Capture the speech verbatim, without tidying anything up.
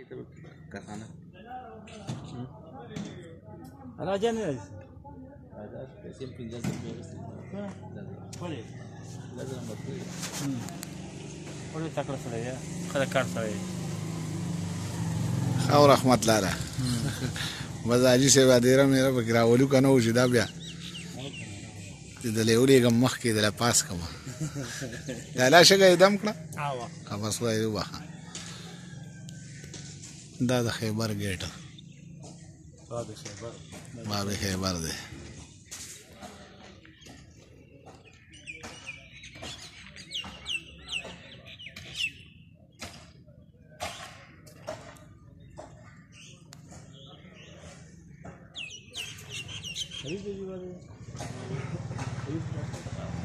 कारखाना राजा नहीं है राजा पैसे पिंजरा से बोले राजा नंबर टू बोले तकड़ा सड़े या खड़ा कार सड़े او رحمت لاره مزاجي سے وادره میرا بګرا ولو کنه و چې دا بیا د لیولې غم مخ کې د لا پاس کما دا لا شګه دم کړه اوا خلاص وای واه دا د خیبر ګیټ باب خیبر باب خیبر ده Are you